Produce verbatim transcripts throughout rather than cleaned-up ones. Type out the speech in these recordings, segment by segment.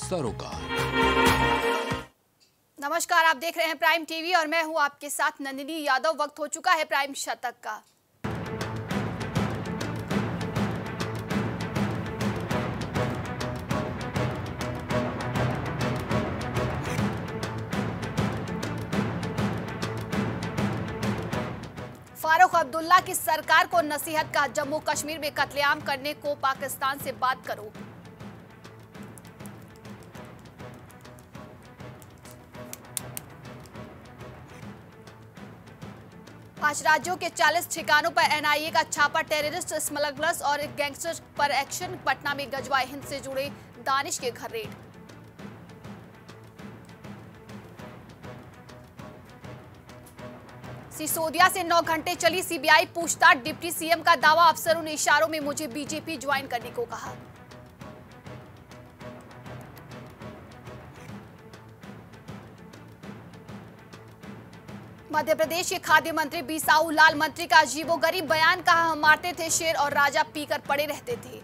सरोकार। नमस्कार, आप देख रहे हैं प्राइम टीवी और मैं हूं आपके साथ नंदिनी यादव। वक्त हो चुका है प्राइम शतक का। फारूक अब्दुल्ला की सरकार को नसीहत का, जम्मू कश्मीर में कत्लेआम करने को पाकिस्तान से बात करो। पांच राज्यों के चालीस ठिकानों पर एनआईए का छापा, टेररिस्ट, स्मगलर्स और गैंगस्टर्स पर एक्शन। पटना में गजवाए हिंद से जुड़े दानिश के घर रेड। सिसोदिया से नौ घंटे चली सीबीआई पूछताछ, डिप्टी सीएम का दावा, अफसरों ने इशारों में मुझे बीजेपी ज्वाइन करने को कहा। मध्य प्रदेश के खाद्य मंत्री बिसाऊ लाल मंत्री का अजीबोगरीब बयान, कहा हम मारते थे शेर और राजा पीकर पड़े रहते थे।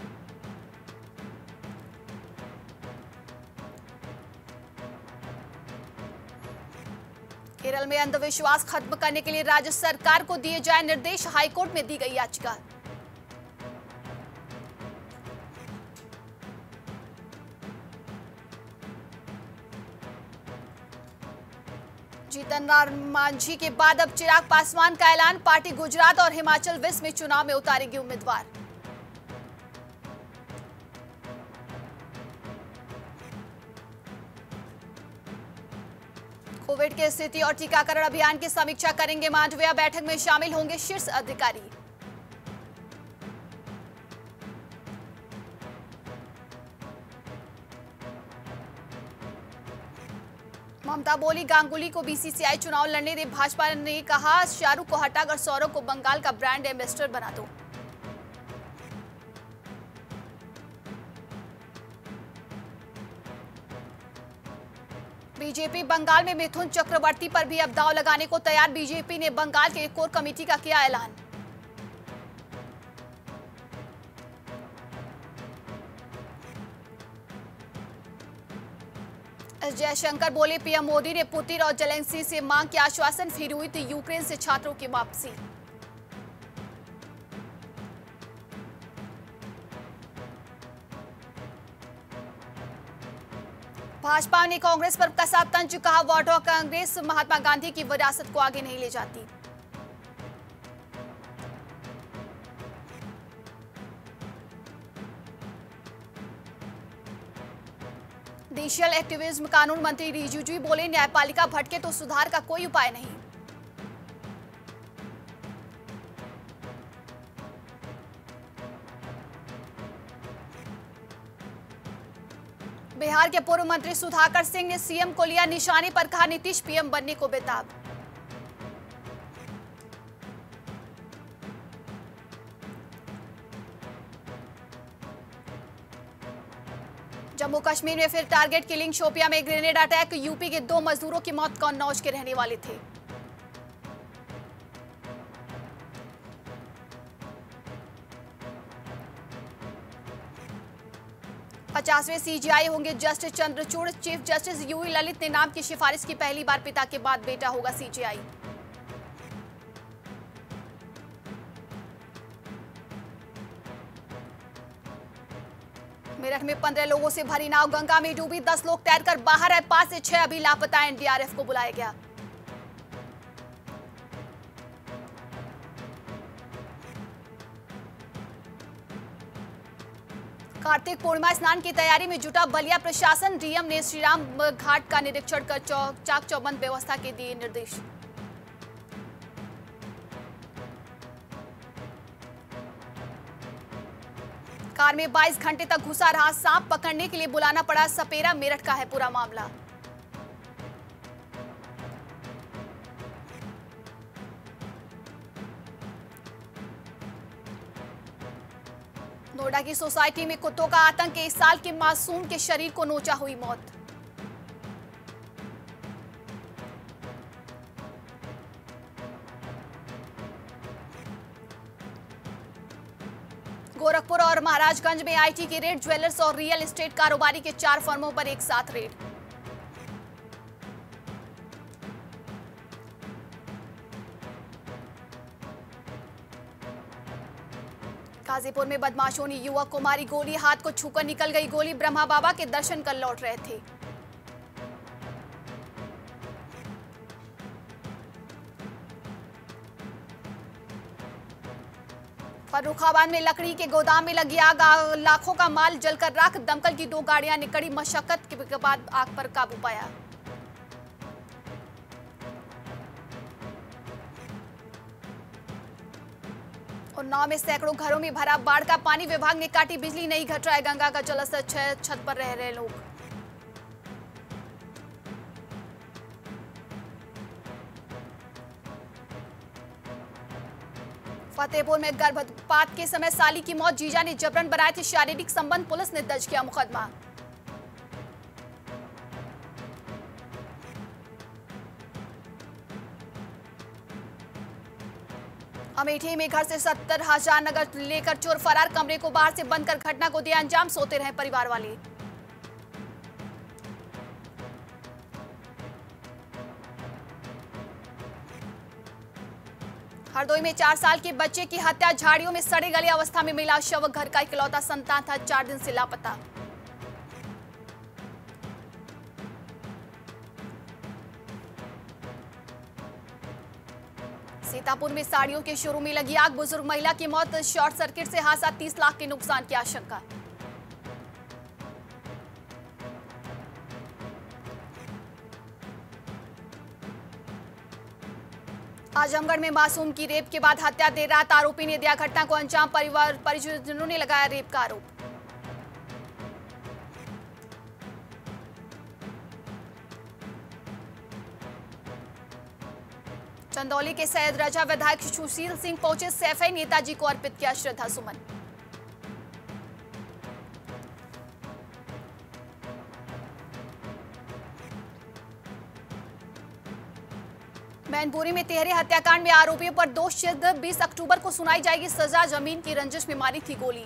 केरल में अंधविश्वास खत्म करने के लिए राज्य सरकार को दिए जाए निर्देश, हाईकोर्ट में दी गई याचिका। जीतन राम मांझी के बाद अब चिराग पासवान का ऐलान, पार्टी गुजरात और हिमाचल वेस्ट में चुनाव में उतारेगी उम्मीदवार। कोविड की स्थिति और टीकाकरण अभियान की समीक्षा करेंगे मांडविया, बैठक में शामिल होंगे शीर्ष अधिकारी। ममता बोली गांगुली को बीसीसीआई चुनाव लड़ने दे, भाजपा ने कहा शाहरुख को हटाकर सौरव को बंगाल का ब्रांड एम्बेसडर बना दो। बीजेपी बंगाल में मिथुन चक्रवर्ती पर भी अब दांव लगाने को तैयार, बीजेपी ने बंगाल के कोर कमेटी का किया ऐलान। एस जयशंकर बोले पीएम मोदी ने पुतिन और जेलेंस्की से मांग की आश्वासन, फिर हुई थी यूक्रेन से छात्रों की वापसी। भाजपा ने कांग्रेस पर कसा तंज, कहा वोट और कांग्रेस महात्मा गांधी की विरासत को आगे नहीं ले जाती। डिजिटल एक्टिविज्म कानून मंत्री रिजिजू बोले न्यायपालिका भटके तो सुधार का कोई उपाय नहीं। बिहार के पूर्व मंत्री सुधाकर सिंह ने सीएम को लिया निशाने पर, कहा नीतीश पीएम बनने को बेताब। जम्मू कश्मीर में फिर टारगेट किलिंग, शोपिया में ग्रेनेड अटैक, यूपी के दो मजदूरों की मौत कन्नौज के रहने वाले थे। पचासवें सीजीआई होंगे justice Chandrachud, chief justice UU Lalit ने नाम की सिफारिश की, पहली बार पिता के बाद बेटा होगा सीजीआई। मेरठ में पंद्रह लोगों से भरी नाव गंगा में डूबी, दस लोग तैरकर बाहर आए, पांच से छह अभी लापता, एनडीआरएफ को बुलाया गया। कार्तिक पूर्णिमा स्नान की तैयारी में जुटा बलिया प्रशासन, डीएम ने श्रीराम घाट का निरीक्षण कर चाक चौबंद व्यवस्था के दिए निर्देश। कार में बाईस घंटे तक घुसा रहा सांप, पकड़ने के लिए बुलाना पड़ा सपेरा, मेरठ का है पूरा मामला। नोएडा की सोसाइटी में कुत्तों का आतंक, इस साल के मासूम के शरीर को नोचा हुई मौत। गोरखपुर भोजपुर और महाराजगंज में आईटी की रेड, ज्वेलर्स और रियल एस्टेट कारोबारी के चार फर्मों पर एक साथ रेड। गाजीपुर में बदमाशों ने युवक को मारी गोली, हाथ को छूकर निकल गई गोली। ब्रह्मा बाबा के दर्शन कर लौट रहे थे। फर्रुखाबाद में लकड़ी के गोदाम में लगी आग, लाखों का माल जलकर राख। दमकल की दो गाड़ियां ने कड़ी मशक्कत के बाद आग पर काबू पाया। उन्नाव में सैकड़ों घरों में भरा बाढ़ का पानी, विभाग ने काटी बिजली, नहीं घट रहा है गंगा का जलस्तर, छत पर रह रहे लोग। फतेहपुर में गर्भपात के समय साली की मौत, जीजा ने जबरन बनाए थे शारीरिक संबंध, पुलिस ने दर्ज किया मुकदमा। अमेठी में घर से सत्तर हजार नगद लेकर चोर फरार, कमरे को बाहर से बंद कर घटना को दिया अंजाम, सोते रहे परिवार वाले। हरदोई में चार साल के बच्चे की हत्या, झाड़ियों में सड़े गले अवस्था में मिला शव, घर का इकलौता संतान था, चार दिन से लापता। सीतापुर में साड़ियों के शोरूम में लगी आग, बुजुर्ग महिला की मौत, शॉर्ट सर्किट से हादसा, तीस लाख के नुकसान की आशंका। आजमगढ़ में मासूम की रेप के बाद हत्या, देर रात आरोपी ने दिया घटना को अंजाम, परिवार परिजनों ने लगाया रेप का आरोप। चंदौली के सैयद रजा विधायक सुशील सिंह पहुंचे, सैफई नेताजी को अर्पित किया श्रद्धा सुमन। मैनपुरी में तिहरे हत्याकांड में आरोपियों पर दोष सिद्ध, बीस अक्टूबर को सुनाई जाएगी सजा, जमीन की रंजिश में मारी थी गोली।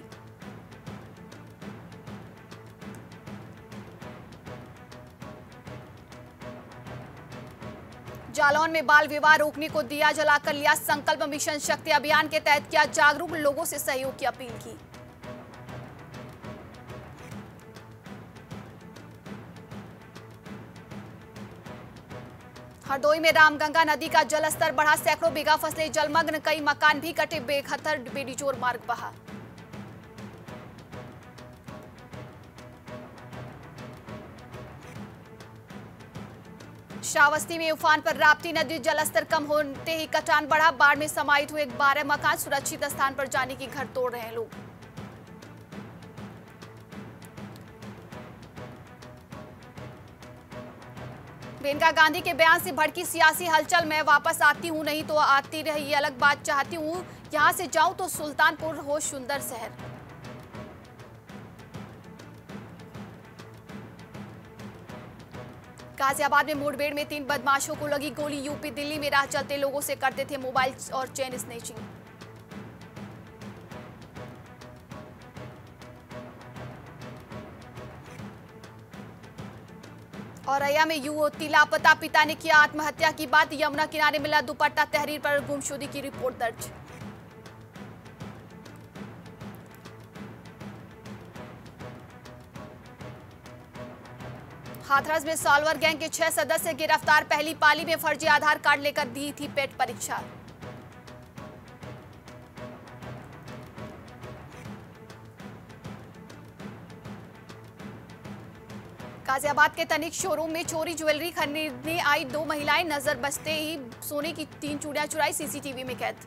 जालौन में बाल विवाह रोकने को दिया जलाकर लिया संकल्प, मिशन शक्ति अभियान के तहत किया जागरूक, लोगों से सहयोग की अपील की। हरदोई में रामगंगा नदी का जलस्तर बढ़ा, सैकड़ों बीघा फसलें जलमग्न, कई मकान भी कटे, बेखतर बेनीचोर मार्ग बहा। श्रावस्ती में उफान पर राप्ती नदी, जलस्तर कम होते ही कटान बढ़ा, बाढ़ में समाहित हुए बारह मकान, सुरक्षित स्थान पर जाने की घर तोड़ रहे हैं लोग। मेनका गांधी के बयान से भड़की सियासी हलचल, मैं वापस आती हूं, नहीं तो आती रही ये अलग बात, चाहती हूं यहां से जाऊं तो सुल्तानपुर हो सुंदर शहर। गाजियाबाद में मुठभेड़ में तीन बदमाशों को लगी गोली, यूपी दिल्ली में राह चलते लोगों से करते थे मोबाइल और चेन स्नैचिंग। औरैया में युवती लापता, पिता ने किया आत्महत्या की बात, यमुना किनारे मिला दुपट्टा, तहरीर पर गुमशुदगी की रिपोर्ट दर्ज। हाथरस में सॉल्वर गैंग के छह सदस्य गिरफ्तार, पहली पाली में फर्जी आधार कार्ड लेकर दी थी पेट परीक्षा। गाजियाबाद के तनिक शोरूम में चोरी, ज्वेलरी खरीदने आई दो महिलाएं, नजर बचते ही सोने की तीन चूड़ियां चुराई, सीसीटीवी में कैद।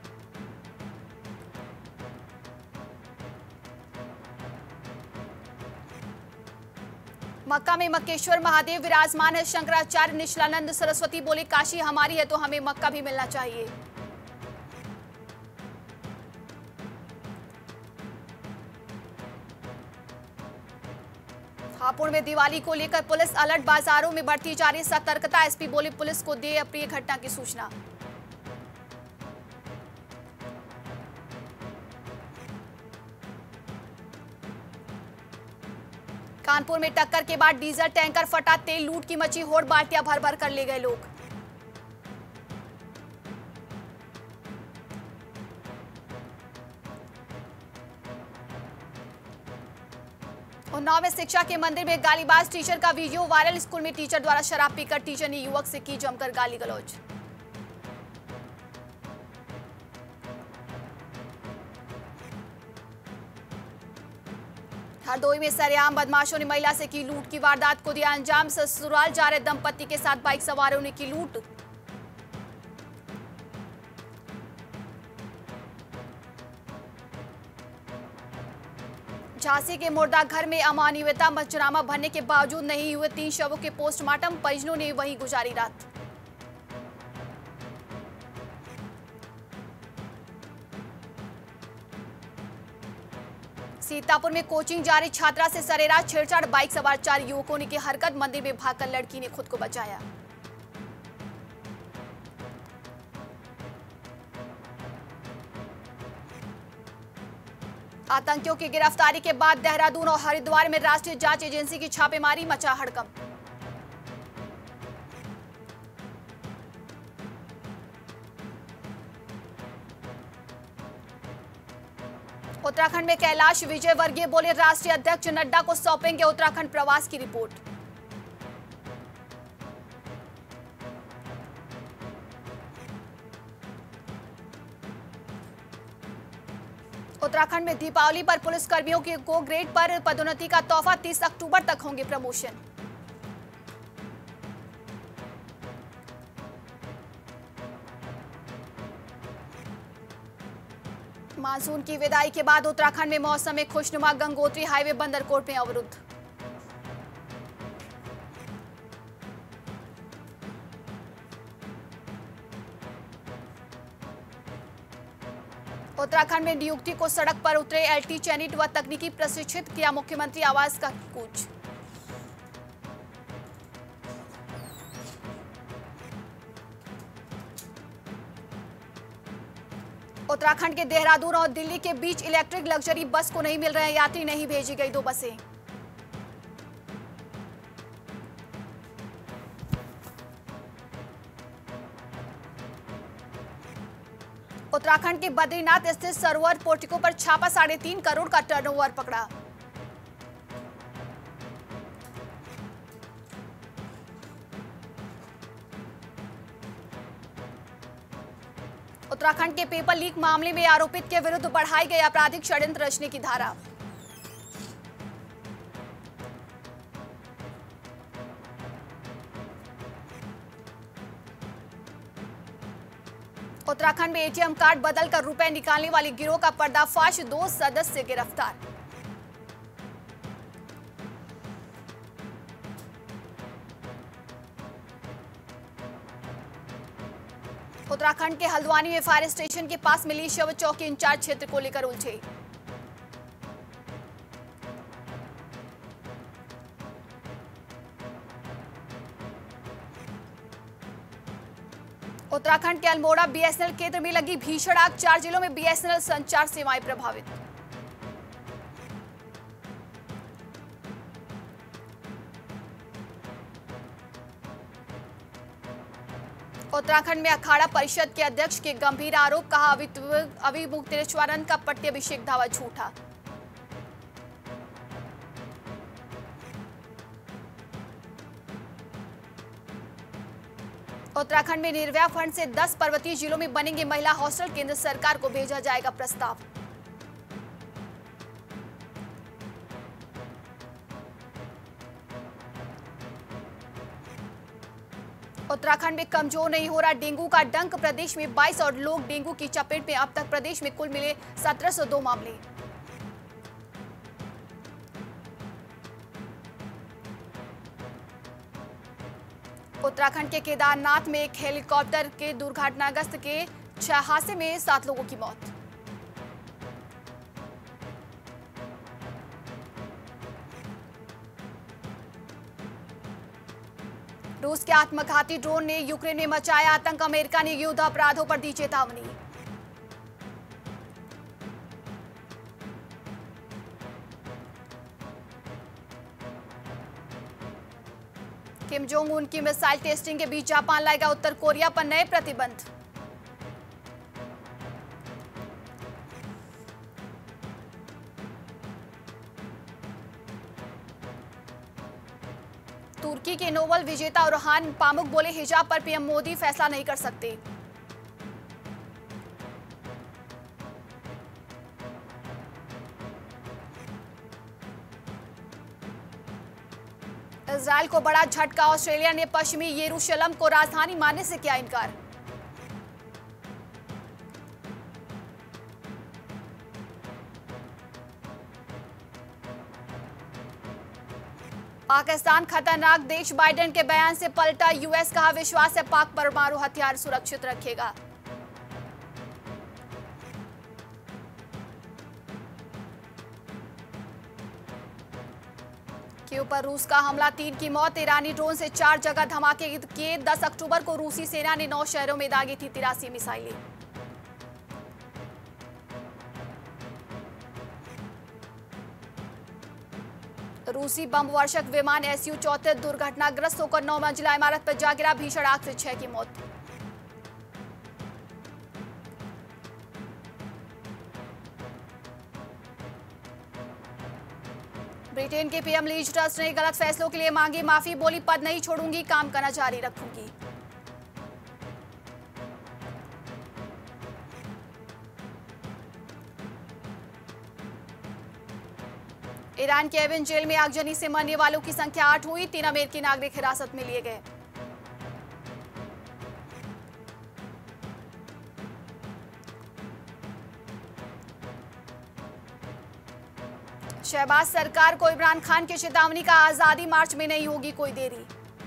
मक्का में मक्केश्वर महादेव विराजमान है, शंकराचार्य निश्चलानंद सरस्वती बोले, काशी हमारी है तो हमें मक्का भी मिलना चाहिए। हापुड़ में दिवाली को लेकर पुलिस अलर्ट, बाजारों में बढ़ती जा रही सतर्कता, एसपी बोले पुलिस को दे अप्रिय घटना की सूचना। कानपुर में टक्कर के बाद डीजल टैंकर फटा, तेल लूट की मची होड़, बाल्टियां भर भर कर ले गए लोग। उन्नाव में शिक्षा के मंदिर में गालीबाज टीचर का वीडियो वायरल। स्कूल में टीचर द्वारा शराब पीकर टीचर ने युवक से की जमकर गाली गलौज। हरदोई में सरेआम बदमाशों ने महिला से की लूट की वारदात को दिया अंजाम। ससुराल जा रहे दंपति के साथ बाइक सवारों ने की लूट। झांसी के मुर्दा घर में अमानवीयता, पंचनामा भरने के बावजूद नहीं हुए तीन शवों के पोस्टमार्टम, परिजनों ने वहीं गुजारी रात। सीतापुर में कोचिंग जा रही छात्रा से सरेराह छेड़छाड़, बाइक सवार चार युवकों ने की हरकत, मंदिर में भागकर लड़की ने खुद को बचाया। आतंकियों की गिरफ्तारी के बाद देहरादून और हरिद्वार में राष्ट्रीय जांच एजेंसी की छापेमारी, मचा हड़कंप। उत्तराखंड में कैलाश विजयवर्गीय बोले, राष्ट्रीय अध्यक्ष नड्डा को सौंपेंगे उत्तराखंड प्रवास की रिपोर्ट। उत्तराखंड में दीपावली पर पुलिस कर्मियों के को ग्रेड पर पदोन्नति का तोहफा, तीस अक्टूबर तक होंगे प्रमोशन। मानसून की विदाई के बाद उत्तराखंड में मौसम में खुशनुमा, गंगोत्री हाईवे बंदरकोट में अवरुद्ध। उत्तराखंड में नियुक्ति को सड़क पर उतरे एलटी चैनिट व तकनीकी प्रशिक्षित, किया मुख्यमंत्री आवास का कूच। उत्तराखंड के देहरादून और दिल्ली के बीच इलेक्ट्रिक लग्जरी बस को नहीं मिल रहे हैं यात्री, नहीं भेजी गई दो बसें। उत्तराखंड के बद्रीनाथ स्थित सरोवर पोर्टिको पर छापा, साढ़े तीन करोड़ का टर्नओवर पकड़ा। उत्तराखंड के पेपर लीक मामले में आरोपित के विरुद्ध बढ़ाई गई आपराधिक षड्यंत्र रचने की धारा। उत्तराखंड में एटीएम कार्ड बदलकर रुपए निकालने वाली गिरोह का पर्दाफाश, दो सदस्य गिरफ्तार। उत्तराखंड के हल्द्वानी में फायर स्टेशन के पास मिली शव, चौकी इंचार्ज क्षेत्र को लेकर उलझे। उत्तराखंड के अल्मोड़ा बीएसएनएल केंद्र में लगी भीषण आग, चार जिलों में बीएसएनएल संचार सेवाएं प्रभावित। उत्तराखंड में अखाड़ा परिषद के अध्यक्ष के गंभीर आरोप, कहा अविमुक्तेश्वरानंद का पट्टाभिषेक दावा झूठा। उत्तराखंड में निर्भया फंड से दस पर्वतीय जिलों में बनेंगे महिला हॉस्टल, केंद्र सरकार को भेजा जाएगा प्रस्ताव। उत्तराखंड में कमजोर नहीं हो रहा डेंगू का डंक, प्रदेश में बाईस और लोग डेंगू की चपेट में, अब तक प्रदेश में कुल मिले सत्रह सौ दो मामले। उत्तराखंड के केदारनाथ में एक हेलीकॉप्टर के दुर्घटनाग्रस्त के हादसे में सात लोगों की मौत। रूस के आत्मघाती ड्रोन ने यूक्रेन में मचाया आतंक, अमेरिका ने युद्ध अपराधों पर दी चेतावनी। किम जोंग उन की मिसाइल टेस्टिंग के बीच जापान लाएगा उत्तर कोरिया पर नए प्रतिबंध। तुर्की के नोबेल विजेता उरहान पामुक बोले हिजाब पर पीएम मोदी फैसला नहीं कर सकते। इजरायल को बड़ा झटका, ऑस्ट्रेलिया ने पश्चिमी यरूशलेम को राजधानी मानने से किया इनकार। पाकिस्तान खतरनाक देश, बाइडेन के बयान से पलटा, यूएस कहा विश्वास है पाक परमाणु हथियार सुरक्षित रखेगा। कीव पर रूस का हमला, तीन की मौत, ईरानी ड्रोन से चार जगह धमाके किए। दस अक्टूबर को रूसी सेना ने नौ शहरों में दागी थी तिरासी मिसाइलें। रूसी बम वर्षक विमान एस यू चौतीस दुर्घटनाग्रस्त होकर नौ मंजिला इमारत पर जा गिरा, भीषण आग से छह की मौत। ब्रिटेन के पीएम लीज ट्रस्ट ने गलत फैसलों के लिए मांगी माफी, बोली पद नहीं छोड़ूंगी, काम करना जारी रखूंगी। ईरान के एविन जेल में आगजनी से मरने वालों की संख्या आठ हुई, तीन अमेरिकी नागरिक हिरासत में लिए गए। शहबाज सरकार को इमरान खान की चेतावनी का, आजादी मार्च में नहीं होगी कोई देरी।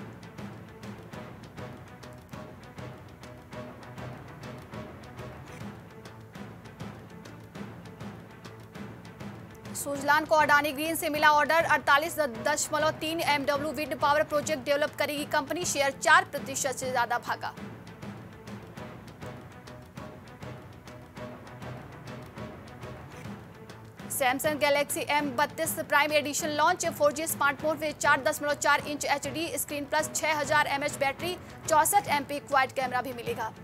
सुजलान को अडानी ग्रीन से मिला ऑर्डर, अड़तालीस दशमलव तीन MW wind power project develop करेगी कंपनी, शेयर चार प्रतिशत से ज्यादा भागा। सैमसंग गैलेक्सी एम बत्तीस prime edition launch, four G smartphone में चार दशमलव चार इंच एचडी स्क्रीन प्लस छह हजार एमएच बैटरी, चौसठ एमपी क्वाड कैमरा भी मिलेगा।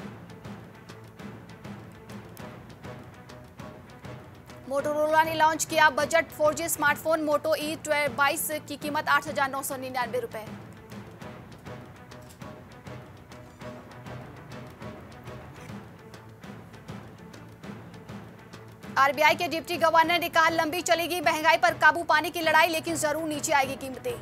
मोटोरोला ने लॉन्च किया budget four G smartphone Moto E बाईस की कीमत आठ हजार नौ सौ निन्यानवे रुपए। आरबीआई के डिप्टी गवर्नर ने कहा लंबी चलेगी महंगाई पर काबू पाने की लड़ाई, लेकिन जरूर नीचे आएगी कीमतें।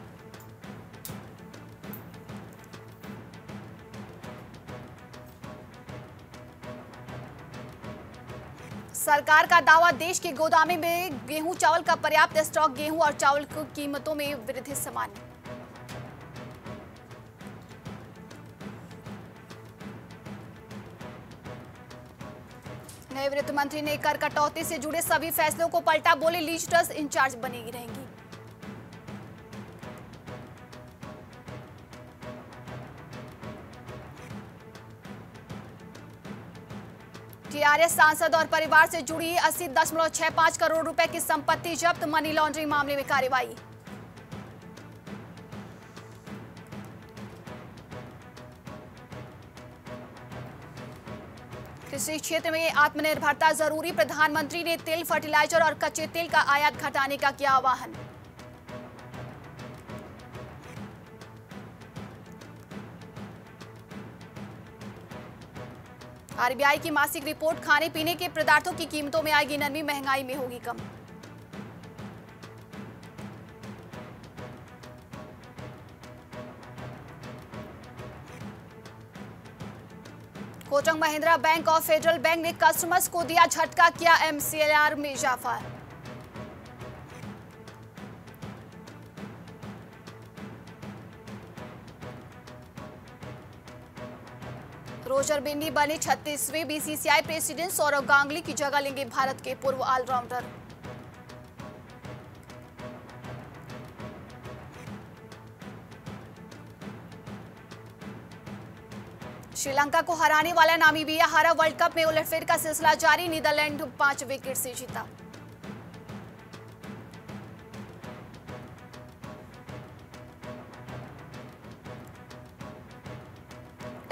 सरकार का दावा, देश के गोदामे में गेहूं चावल का पर्याप्त स्टॉक, गेहूं और चावल की कीमतों में वृद्धि सामान्य। नए वित्त मंत्री ने कर कटौती से जुड़े सभी फैसलों को पलटा, बोले लीज ट्रस्ट इंचार्ज बनेगी रहेंगी। टीआरएस सांसद और परिवार से जुड़ी अस्सी दशमलव छह पांच करोड़ रुपए की संपत्ति जब्त, मनी लॉन्ड्रिंग मामले में कार्रवाई। कृषि क्षेत्र में आत्मनिर्भरता जरूरी, प्रधानमंत्री ने तेल, फर्टिलाइजर और कच्चे तेल का आयात घटाने का किया आह्वान। आरबीआई की मासिक रिपोर्ट, खाने पीने के पदार्थों की कीमतों में आएगी नरमी, महंगाई में होगी कम। कोटक महिंद्रा बैंक और फेडरल बैंक ने कस्टमर्स को दिया झटका, किया एमसीएलआर में इजाफा। रोजर बिन्नी बने छत्तीसवें बीसीसीआई प्रेसिडेंट, सौरव गांगुली की जगह लेंगे भारत के पूर्व ऑलराउंडर। श्रीलंका को हराने वाला नामीबिया हारा, वर्ल्ड कप में उलटफेर का सिलसिला जारी, नीदरलैंड पांच विकेट से जीता।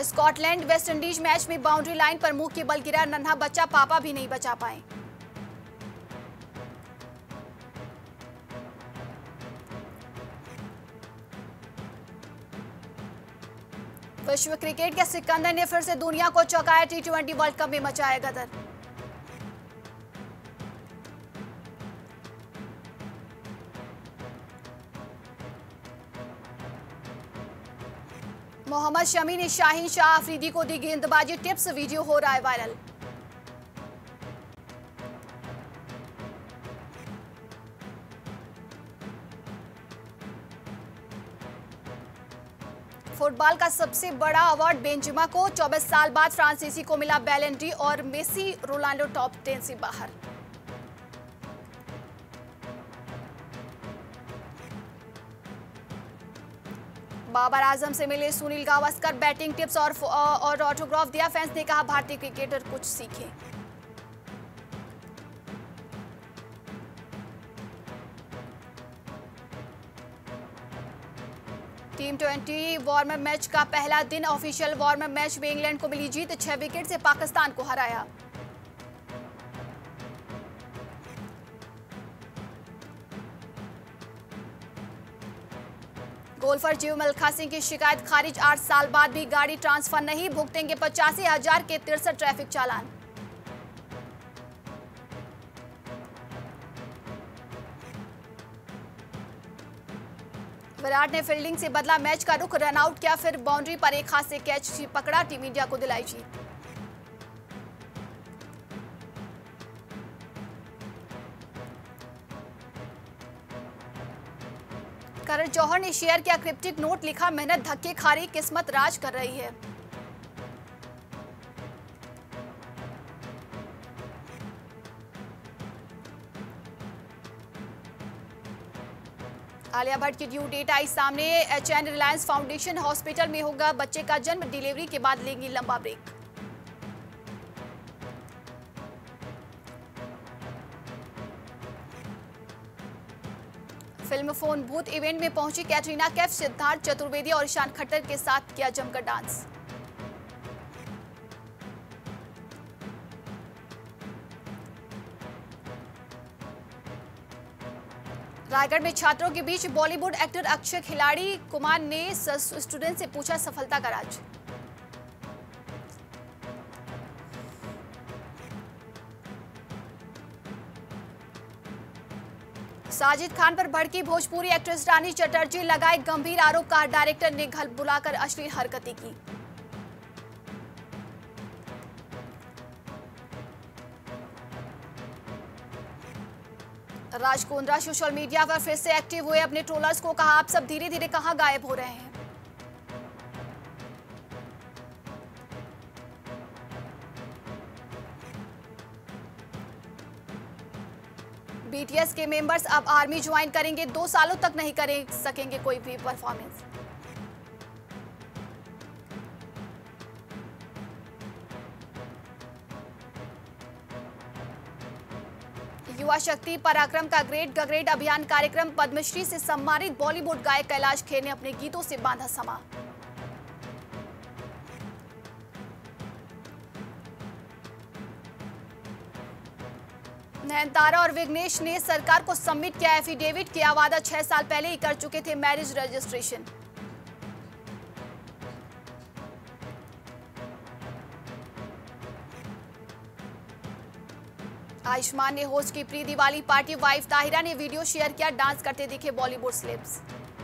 स्कॉटलैंड वेस्टइंडीज मैच में बाउंड्री लाइन पर मुंह के बल गिरा नन्हा बच्चा, पापा भी नहीं बचा पाए। विश्व क्रिकेट के सिकंदर ने फिर से दुनिया को चौंकाया, टी ट्वेंटी वर्ल्ड कप में मचाया गदर। मोहम्मद शमी ने शाहीन शाह अफरीदी को दी गेंदबाजी टिप्स, वीडियो हो रहा है वायरल। फुटबॉल का सबसे बड़ा अवार्ड बेंजेमा को, चौबीस साल बाद फ्रांसीसी को मिला बैलन डी और मेसी रोनाल्डो टॉप टेन से बाहर। बाबर आजम से मिले सुनील गावस्कर, बैटिंग टिप्स और और ऑटोग्राफ दिया, फैंस ने कहा भारतीय क्रिकेटर कुछ सीखे। Team twenty warm up match का पहला दिन, ऑफिशियल वार्म अप मैच में इंग्लैंड को मिली जीत, छह विकेट से पाकिस्तान को हराया। गोल्फर जीव मल्खा सिंह की शिकायत खारिज, आठ साल बाद भी गाड़ी ट्रांसफर नहीं, भुगतेंगे पचासी हजार के तिरसठ ट्रैफिक चालान। विराट ने फील्डिंग से बदला मैच का रुख, रन आउट किया, फिर बाउंड्री पर एक हाथ से कैच पकड़ा, टीम इंडिया को दिलाई जीत। करण जौहर ने शेयर किया क्रिप्टिक नोट, लिखा मेहनत धक्के खा रही, किस्मत राज कर रही है। आलिया भट्ट की ड्यू डेट आई सामने, H N Reliance foundation hospital में होगा बच्चे का जन्म, डिलीवरी के बाद लेंगी लंबा break. Film Phone Bhoot event में पहुंची कैटरीना कैफ, सिद्धार्थ चतुर्वेदी और ईशान खट्टर के साथ किया जमकर डांस। रायगढ़ में छात्रों के बीच बॉलीवुड एक्टर अक्षय खिलाड़ी कुमार ने स्टूडेंट से पूछा सफलता का राज। साजिद खान पर भड़की भोजपुरी एक्ट्रेस रानी चटर्जी, लगाए गंभीर आरोप, कहा डायरेक्टर ने घर बुलाकर अश्लील हरकतें की। राज कुंद्रा सोशल मीडिया पर फिर से एक्टिव हुए, अपने ट्रोलर्स को कहा आप सब धीरे धीरे कहां गायब हो रहे हैं। बीटीएस के मेंबर्स अब आर्मी ज्वाइन करेंगे, दो सालों तक नहीं कर सकेंगे कोई भी परफॉर्मेंस। युवा शक्ति पराक्रम का ग्रेट गग्रेड अभियान कार्यक्रम, पद्मश्री से सम्मानित बॉलीवुड गायक कैलाश खेर ने अपने गीतों से बांधा समा। नयनतारा और विघ्नेश ने सरकार को सबमिट किया एफिडेविट, किया वादा, छह साल पहले ही कर चुके थे मैरिज रजिस्ट्रेशन। आयुष्मान ने होस्ट की pre Diwali party, wife Tahira ने वीडियो शेयर किया, डांस करते दिखे बॉलीवुड सेलेब्स।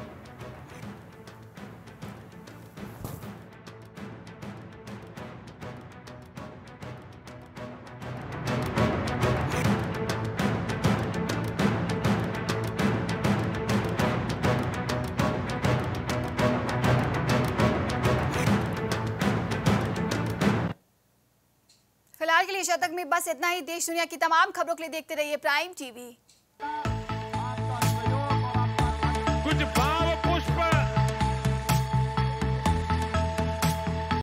फिलहाल के लिए शतक में बस इतना ही। देश दुनिया की तमाम खबरों के लिए देखते रहिए प्राइम टीवी। कुछ